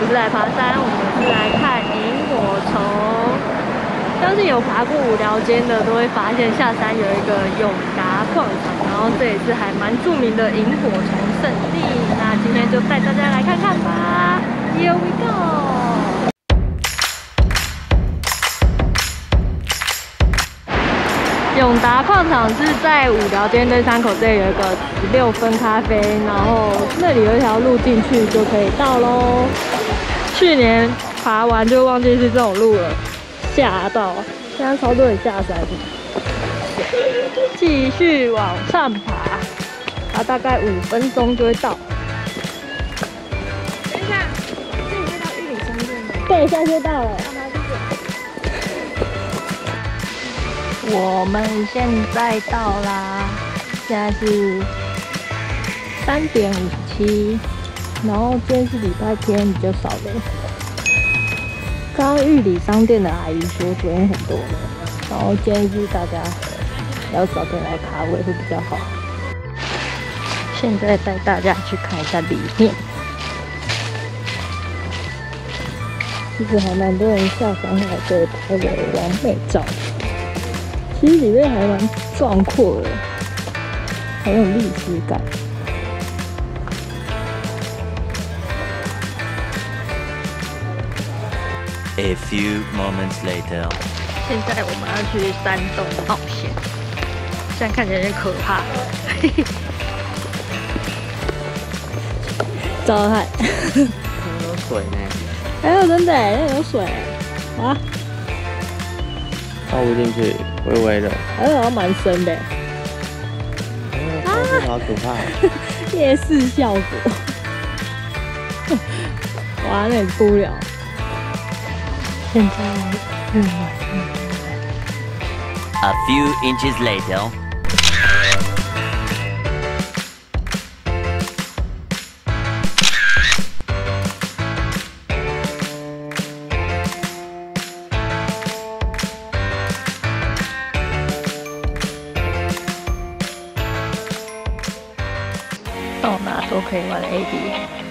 是来爬山，我们是来看萤火虫。相信有爬过五寮间的都会发现，下山有一个永达矿场，然后这也是还蛮著名的萤火虫圣地。那今天就带大家来看看吧。Here we go。 永达矿场是在五寮间登山口这里有一个16分咖啡，然后那里有一条路进去就可以到喽。去年爬完就忘记是这种路了，吓到！现在超多人下山，继续往上爬，大概5分钟就会到。 等一下，这里会到玉里商店吗？ 对，现在就到了。我们现在到啦，现在是3点57，然后今天是礼拜天，比较少人。刚刚玉里商店的阿姨说昨天很多人，然后建议大家要早点来卡位会比较好。现在带大家去看一下里面，其实还蛮多人下山来这里拍的完美照。其实里面还蛮壮阔的，很有历史感。 A few moments later， 现在我们要去山洞冒险，现在看起来有点可怕。糟害！ 有水呢， 哎呦，真的哎，那有水啊！ 泡不进去，微微的。 哎呦，蛮深的。 好可怕！ 夜视效果。哇，那也出不了。现在越晚越多。 A few inches later， 到哪都可以玩 AD。